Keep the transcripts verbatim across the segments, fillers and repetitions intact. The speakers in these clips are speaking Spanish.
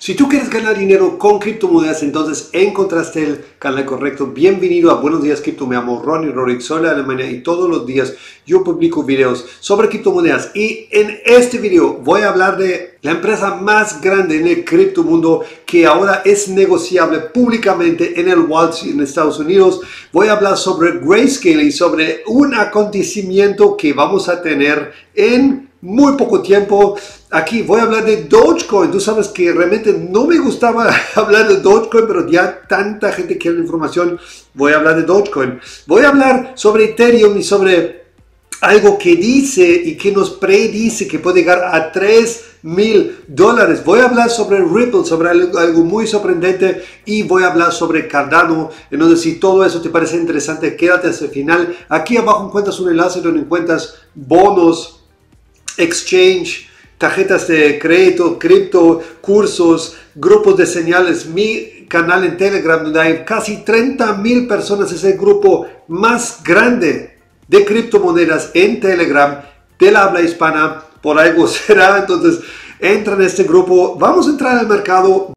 Si tú quieres ganar dinero con criptomonedas, entonces encontraste el canal correcto. Bienvenido a Buenos Días Cripto. Me llamo Ronnie Rorick, soy de Alemania y todos los días yo publico videos sobre criptomonedas. Y en este video voy a hablar de la empresa más grande en el criptomundo que ahora es negociable públicamente en el Wall Street en Estados Unidos. Voy a hablar sobre Grayscale y sobre un acontecimiento que vamos a tener en muy poco tiempo. Aquí voy a hablar de Dogecoin. Tú sabes que realmente no me gustaba hablar de Dogecoin, pero ya tanta gente quiere la información. Voy a hablar de Dogecoin. Voy a hablar sobre Ethereum y sobre algo que dice y que nos predice que puede llegar a tres mil dólares. Voy a hablar sobre Ripple, sobre algo, algo muy sorprendente, y voy a hablar sobre Cardano. Entonces, si todo eso te parece interesante, quédate hasta el final. Aquí abajo encuentras un enlace donde encuentras bonos, exchange, tarjetas de crédito, cripto, cursos, grupos de señales, mi canal en Telegram donde hay casi treinta mil personas. Es el grupo más grande de criptomonedas en Telegram de la habla hispana, por algo será. Entonces entra en este grupo, vamos a entrar al mercado.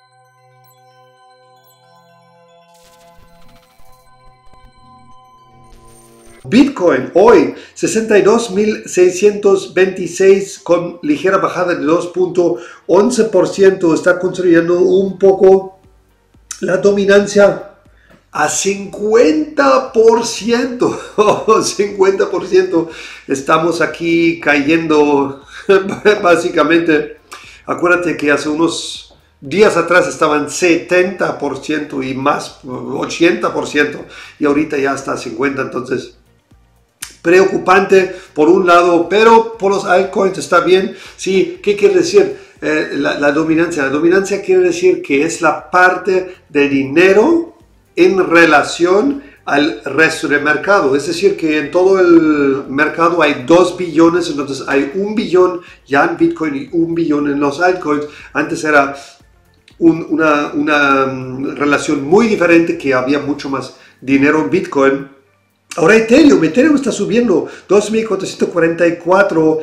Bitcoin hoy sesenta y dos mil seiscientos veintiséis con ligera bajada de dos punto once por ciento. Está consolidando un poco la dominancia a cincuenta por ciento. cincuenta por ciento. Estamos aquí cayendo básicamente. Acuérdate que hace unos días atrás estaban setenta por ciento y más, ochenta por ciento, y ahorita ya está cincuenta por ciento. Entonces, preocupante por un lado, pero por los altcoins está bien. Sí, ¿qué quiere decir eh, la, la dominancia? La dominancia quiere decir que es la parte de dinero en relación al resto del mercado. Es decir, que en todo el mercado hay dos billones, entonces hay un billón ya en Bitcoin y un billón en los altcoins. Antes era un, una, una um, relación muy diferente, que había mucho más dinero en Bitcoin. Ahora Ethereum, Ethereum está subiendo dos mil cuatrocientos cuarenta y cuatro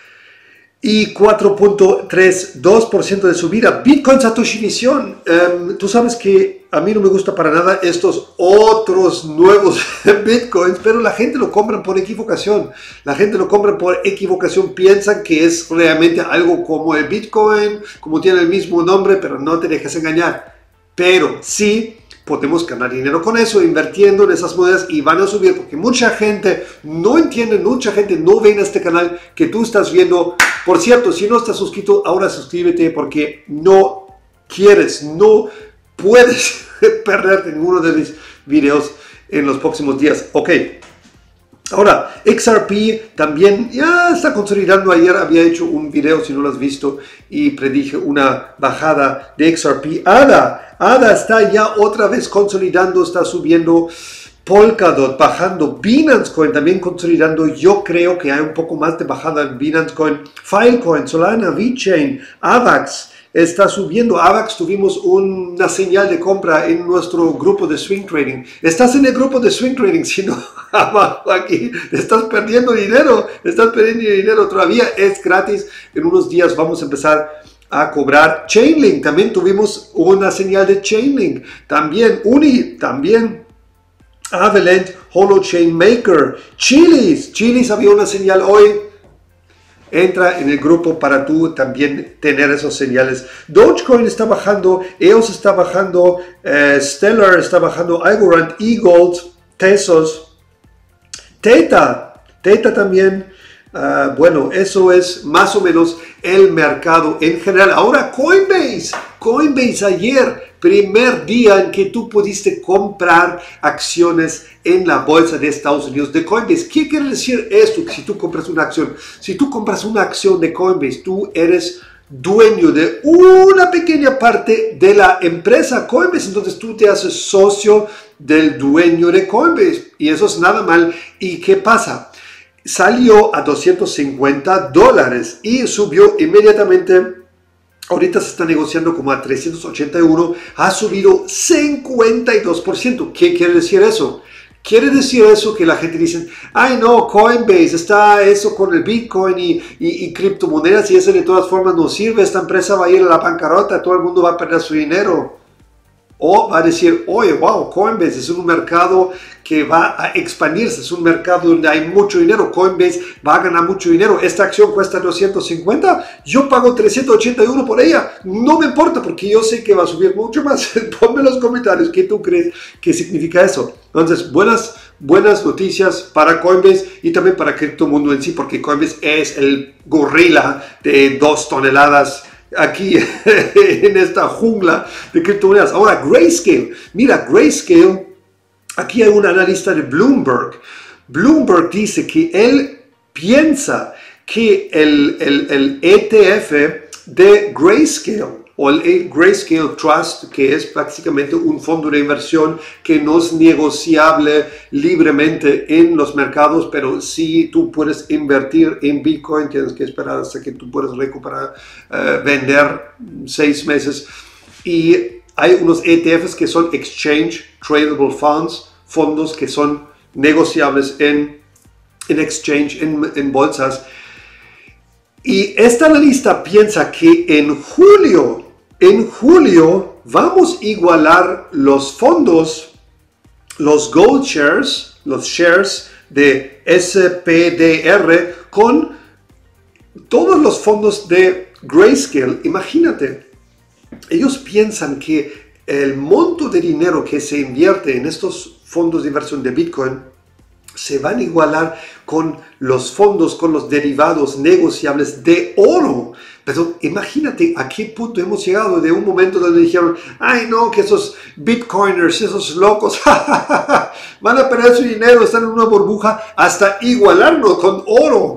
y cuatro punto treinta y dos por ciento de subida. Bitcoin Satoshi Vision, um, tú sabes que a mí no me gusta para nada estos otros nuevos Bitcoins, pero la gente lo compra por equivocación. La gente lo compra por equivocación, piensan que es realmente algo como el Bitcoin, como tiene el mismo nombre, pero no te dejes engañar. Pero sí podemos ganar dinero con eso, invirtiendo en esas monedas, y van a subir porque mucha gente no entiende, mucha gente no ve en este canal que tú estás viendo. Por cierto, si no estás suscrito, ahora suscríbete, porque no quieres, no puedes perderte ninguno de mis videos en los próximos días. Ok. Ahora, X R P también ya está consolidando. Ayer había hecho un video, si no lo has visto, y predije una bajada de X R P. A D A, A D A está ya otra vez consolidando, está subiendo. Polkadot bajando. Binance Coin también consolidando. Yo creo que hay un poco más de bajada en Binance Coin. Filecoin, Solana, VeChain, Avax está subiendo. Avax tuvimos una señal de compra en nuestro grupo de Swing Trading. Estás en el grupo de Swing Trading, si no, abajo aquí estás perdiendo dinero, estás perdiendo dinero todavía, es gratis. En unos días vamos a empezar a cobrar. Chainlink, también tuvimos una señal de Chainlink. También Uni, también Avalanche, Holochain Maker, Chiliz, Chiliz había una señal hoy. Entra en el grupo para tú también tener esas señales. Dogecoin está bajando, E O S está bajando, eh, Stellar está bajando, Algorand, eGold, Tesos, Theta, Theta también. Uh, bueno, eso es más o menos el mercado en general. Ahora Coinbase, Coinbase ayer, primer día en que tú pudiste comprar acciones en la bolsa de Estados Unidos de Coinbase. ¿Qué quiere decir esto? Si tú compras una acción, si tú compras una acción de Coinbase, tú eres dueño de una pequeña parte de la empresa Coinbase, entonces tú te haces socio del dueño de Coinbase, y eso es nada mal. ¿Y qué pasa? Salió a doscientos cincuenta dólares y subió inmediatamente. Ahorita se está negociando como a trescientos ochenta y uno, ha subido cincuenta y dos por ciento. ¿Qué quiere decir eso? ¿Quiere decir eso que la gente dice, ay no, Coinbase, está eso con el Bitcoin y, y, y criptomonedas y eso de todas formas no sirve, esta empresa va a ir a la bancarrota, todo el mundo va a perder su dinero? O va a decir, oye, wow, Coinbase es un mercado que va a expandirse, es un mercado donde hay mucho dinero, Coinbase va a ganar mucho dinero, esta acción cuesta doscientos cincuenta, yo pago trescientos ochenta y uno por ella, no me importa porque yo sé que va a subir mucho más. Ponme en los comentarios qué tú crees que significa eso. Entonces, buenas, buenas noticias para Coinbase y también para Criptomundo en sí, porque Coinbase es el gorila de dos toneladas aquí en esta jungla de criptomonedas. Ahora, Grayscale. Mira, Grayscale, aquí hay un analista de Bloomberg. Bloomberg dice que él piensa que el, el, el E T F de Grayscale, o el Grayscale Trust, que es prácticamente un fondo de inversión que no es negociable libremente en los mercados, pero si tú puedes invertir en Bitcoin, tienes que esperar hasta que tú puedas recuperar, uh, vender seis meses. Y hay unos E T Fs que son Exchange Tradable Funds, fondos que son negociables en, en exchange, en, en bolsas. Y esta analista piensa que en julio, en julio vamos a igualar los fondos, los Gold Shares, los shares de S P D R con todos los fondos de Grayscale. Imagínate, ellos piensan que el monto de dinero que se invierte en estos fondos de inversión de Bitcoin se van a igualar con los fondos, con los derivados negociables de oro. Pero imagínate a qué punto hemos llegado de un momento donde dijeron, ay no, que esos bitcoiners, esos locos, van a perder su dinero, están en una burbuja, hasta igualarlo con oro.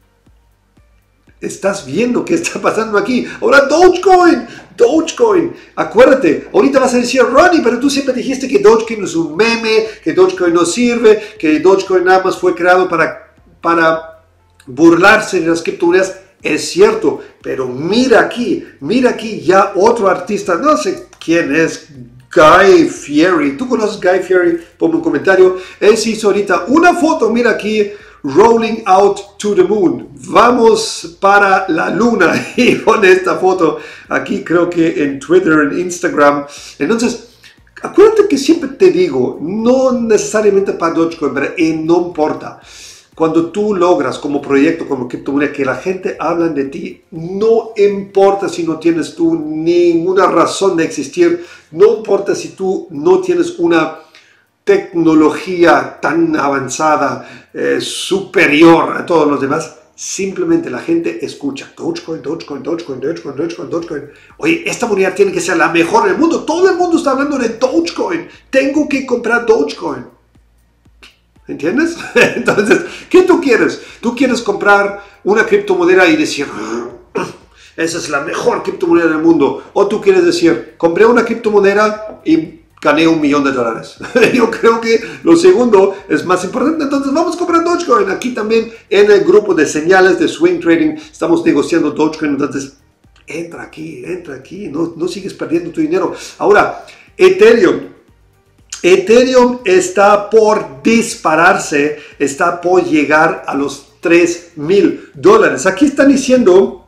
Estás viendo qué está pasando aquí. Ahora Dogecoin, Dogecoin. Acuérdate, ahorita vas a decir, Ronnie, pero tú siempre dijiste que Dogecoin es un meme, que Dogecoin no sirve, que Dogecoin nada más fue creado para, para burlarse de las criptomonedas. Es cierto, pero mira aquí, mira aquí ya otro artista, no sé quién es, Guy Fieri. ¿Tú conoces Guy Fieri? Ponme un comentario. Él se hizo ahorita una foto, mira aquí, Rolling Out to the Moon. Vamos para la luna. Y pone esta foto aquí, creo que en Twitter, en Instagram. Entonces, acuérdate que siempre te digo, no necesariamente para Dogecoin, pero eh, no importa. Cuando tú logras como proyecto, como criptomoneda, que la gente habla de ti, no importa si no tienes tú ninguna razón de existir, no importa si tú no tienes una tecnología tan avanzada, eh, superior a todos los demás, simplemente la gente escucha Dogecoin, Dogecoin, Dogecoin, Dogecoin, Dogecoin, Dogecoin. Oye, esta moneda tiene que ser la mejor del mundo. Todo el mundo está hablando de Dogecoin. Tengo que comprar Dogecoin. ¿Entiendes? Entonces, ¿qué tú quieres? ¿Tú quieres comprar una criptomoneda y decir, esa es la mejor criptomoneda del mundo? ¿O tú quieres decir, compré una criptomoneda y gané un millón de dólares? Yo creo que lo segundo es más importante. Entonces vamos a comprar Dogecoin. Aquí también en el grupo de señales de Swing Trading estamos negociando Dogecoin. Entonces entra aquí, entra aquí. No, no sigues perdiendo tu dinero. Ahora, Ethereum. Ethereum está por dispararse. Está por llegar a los tres mil dólares. Aquí están diciendo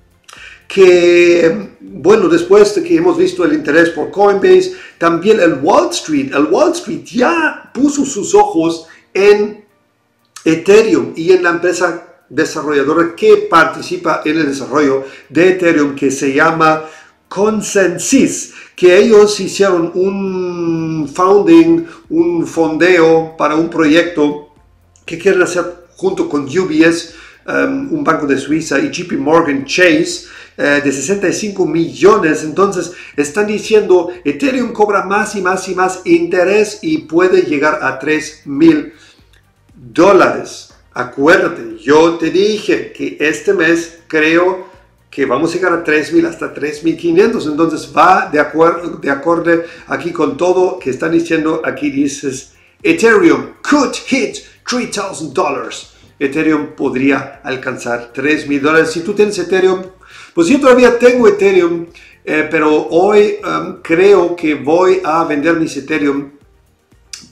que, bueno, después de que hemos visto el interés por Coinbase, también el Wall Street, el Wall Street ya puso sus ojos en Ethereum y en la empresa desarrolladora que participa en el desarrollo de Ethereum, que se llama Consensys, que ellos hicieron un founding, un fondeo para un proyecto que quieren hacer junto con U B S, um, un banco de Suiza, y J P Morgan Chase, Uh, de sesenta y cinco millones. Entonces están diciendo Ethereum cobra más y más y más interés y puede llegar a tres mil dólares. Acuérdate, yo te dije que este mes creo que vamos a llegar a tres mil hasta tres mil quinientos. Entonces va de acuerdo, de acuerdo aquí con todo que están diciendo. Aquí dices Ethereum could hit three thousand dollars. Ethereum podría alcanzar tres mil dólares. Si tú tienes Ethereum, pues yo todavía tengo Ethereum, eh, pero hoy um, creo que voy a vender mis Ethereum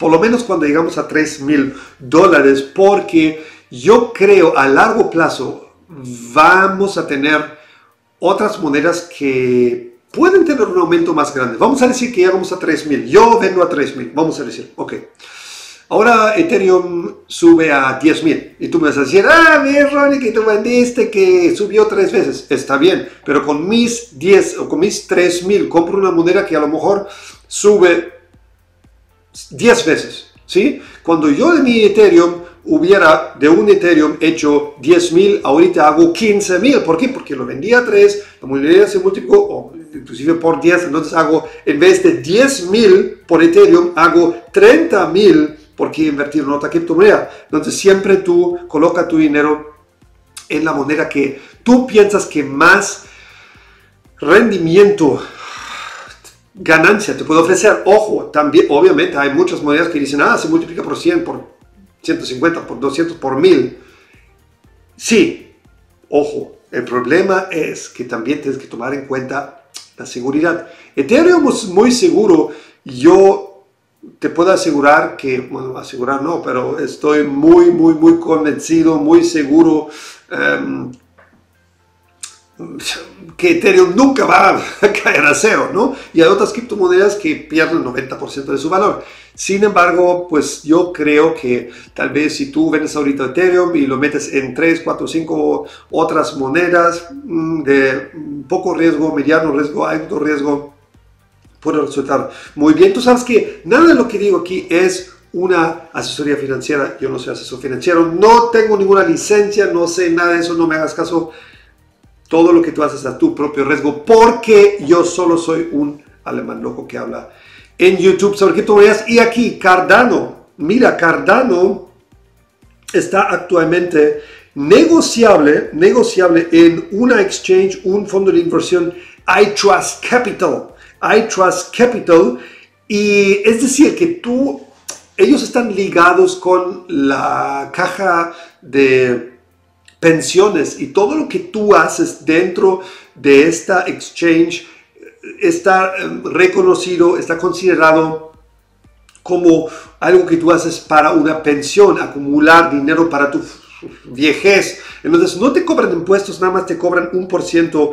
por lo menos cuando llegamos a tres mil dólares, porque yo creo a largo plazo vamos a tener otras monedas que pueden tener un aumento más grande. Vamos a decir que llegamos a tres mil, yo vendo a tres mil, vamos a decir, ok. Ahora Ethereum sube a diez mil y tú me vas a decir, ah, mira Ronnie, que tú vendiste, que subió tres veces. Está bien, pero con mis diez o con mis tres mil compro una moneda que a lo mejor sube diez veces, ¿sí? Cuando yo de mi Ethereum hubiera de un Ethereum hecho diez mil, ahorita hago quince mil. ¿Por qué? Porque lo vendí a tres, la moneda se multiplicó, o inclusive por diez, entonces hago, en vez de diez mil por Ethereum, hago treinta mil porque invertir en otra criptomoneda. Entonces siempre tú coloca tu dinero en la moneda que tú piensas que más rendimiento, ganancia te puede ofrecer. Ojo, también obviamente hay muchas monedas que dicen, ah, se multiplica por cien, por ciento cincuenta, por doscientos, por mil. Sí, ojo, el problema es que también tienes que tomar en cuenta la seguridad. Ethereum es muy seguro. Yo te puedo asegurar que, bueno, asegurar no, pero estoy muy, muy, muy convencido, muy seguro um, que Ethereum nunca va a caer a cero, ¿no? Y hay otras criptomonedas que pierden el noventa por ciento de su valor. Sin embargo, pues yo creo que tal vez si tú vendes ahorita Ethereum y lo metes en tres, cuatro, cinco otras monedas de poco riesgo, mediano riesgo, alto riesgo, puede resultar muy bien. Tú sabes que nada de lo que digo aquí es una asesoría financiera. Yo no soy asesor financiero, no tengo ninguna licencia, no sé nada de eso, no me hagas caso. Todo lo que tú haces a tu propio riesgo, porque yo solo soy un alemán loco que habla en YouTube sobre criptomonedas. Y aquí Cardano, mira, Cardano está actualmente negociable, negociable en una exchange, un fondo de inversión, iTrust Capital. iTrust Capital, y es decir que tú, ellos están ligados con la caja de pensiones y todo lo que tú haces dentro de esta exchange está reconocido, está considerado como algo que tú haces para una pensión, acumular dinero para tu viejez. Entonces no te cobran impuestos, nada más te cobran un por ciento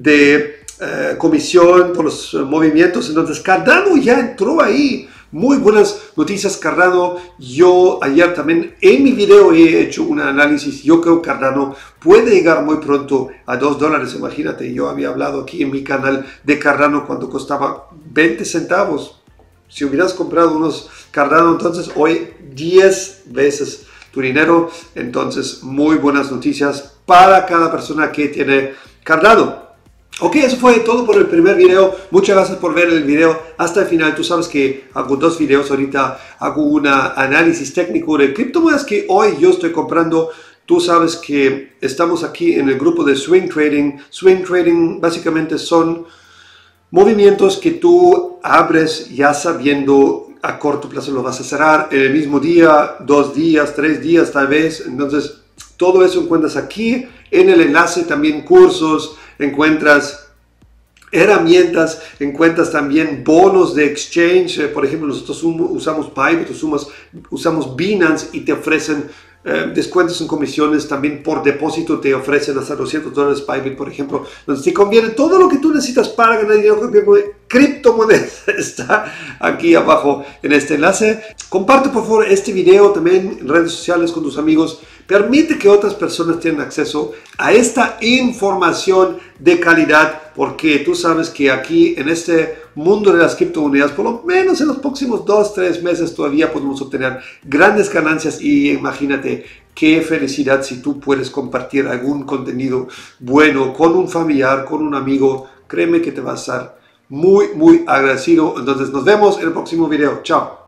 de Uh, comisión por los uh, movimientos. Entonces Cardano ya entró ahí. Muy buenas noticias Cardano. Yo ayer también en mi video he hecho un análisis. Yo creo que Cardano puede llegar muy pronto a dos dólares. Imagínate, yo había hablado aquí en mi canal de Cardano cuando costaba veinte centavos. Si hubieras comprado unos Cardano, entonces hoy diez veces tu dinero. Entonces muy buenas noticias para cada persona que tiene Cardano. Ok, eso fue todo por el primer video. Muchas gracias por ver el video hasta el final. Tú sabes que hago dos videos ahorita. Hago un análisis técnico de criptomonedas que hoy yo estoy comprando. Tú sabes que estamos aquí en el grupo de Swing Trading. Swing Trading básicamente son movimientos que tú abres ya sabiendo a corto plazo lo vas a cerrar en el mismo día, dos días, tres días tal vez. Entonces todo eso encuentras aquí en el enlace. También cursos, encuentras herramientas, encuentras también bonos de exchange. Por ejemplo, nosotros usamos Bybit, usamos, usamos Binance y te ofrecen eh, descuentos en comisiones. También por depósito te ofrecen hasta doscientos dólares Bybit, por ejemplo. Entonces te conviene todo lo que tú necesitas para ganar dinero con criptomonedas. Está aquí abajo en este enlace. Comparte por favor este video también en redes sociales con tus amigos. Permite que otras personas tengan acceso a esta información de calidad, porque tú sabes que aquí en este mundo de las criptomonedas, por lo menos en los próximos dos, tres meses todavía podemos obtener grandes ganancias. Y imagínate qué felicidad si tú puedes compartir algún contenido bueno con un familiar, con un amigo. Créeme que te vas a estar muy, muy agradecido. Entonces nos vemos en el próximo video. Chao.